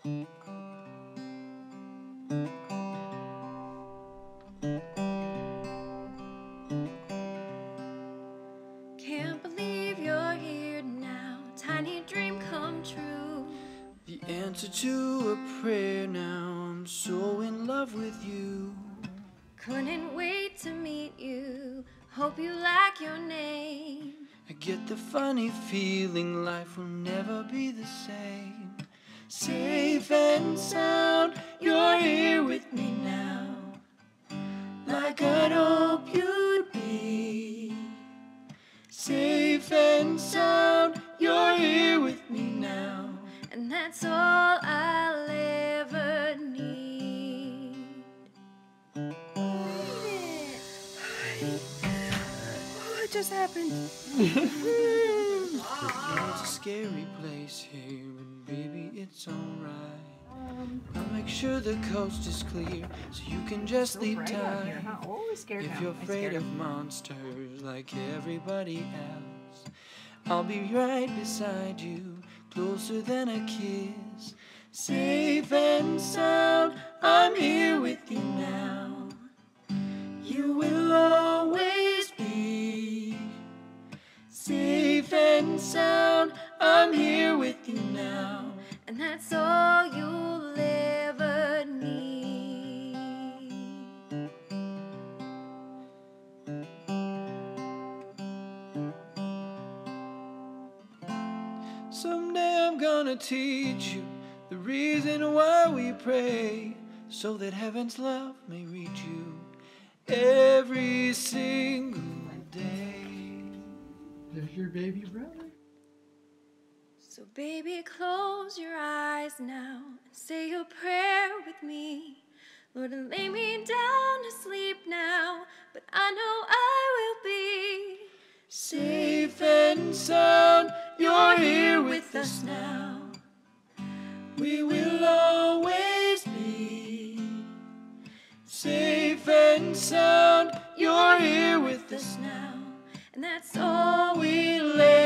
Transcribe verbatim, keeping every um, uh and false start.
Can't believe you're here now, tiny dream come true. The answer to a prayer now, I'm so in love with you. Couldn't wait to meet you, hope you like your name. I get the funny feeling life will never be the same. Safe and sound, you're here with me now, like I'd hope you'd be. Safe and sound, you're here with me now, And that's all I'll ever need. What just happened? It's a scary place here, but baby, it's alright. I'll make sure the coast is clear, so you can just So sleep bright out here, tight. huh? Oh, we're scared If now. you're I'm afraid scared of monsters like everybody else, I'll be right beside you, closer than a kiss. Safe and sound, I'm here with you now. You will always be. Safe and sound, I'm here with you now. And that's all you'll ever need. Someday I'm gonna teach you the reason why we pray, so that heaven's love may reach you every single day. There's your baby brother. So baby, close your eyes now and say your prayer with me. Lord, lay me down to sleep now, but I know I will be Safe and sound, you're here with us now. We will always be. Safe and sound, you're here with us now. and that's all We lay